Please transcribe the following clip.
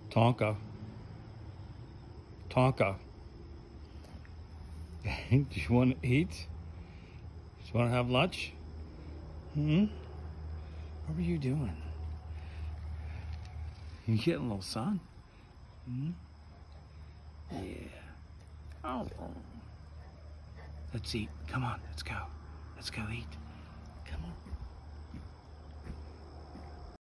Tonka. Tonka. Do you want to eat? Do you want to have lunch? What were you doing? You getting a little sun? Yeah. Oh. Let's eat. Come on, let's go. Let's go eat.